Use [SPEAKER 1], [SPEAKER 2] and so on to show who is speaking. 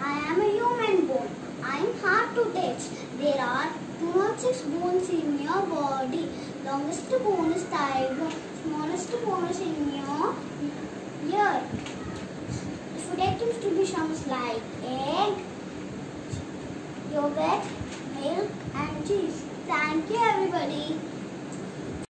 [SPEAKER 1] I am a human bone. I am hard to touch. There are 206 bones in your body. Longest bone is thigh bone. Smallest bone is in your ear. Food items to be sounds like egg, yogurt, milk and cheese. Thank you everybody.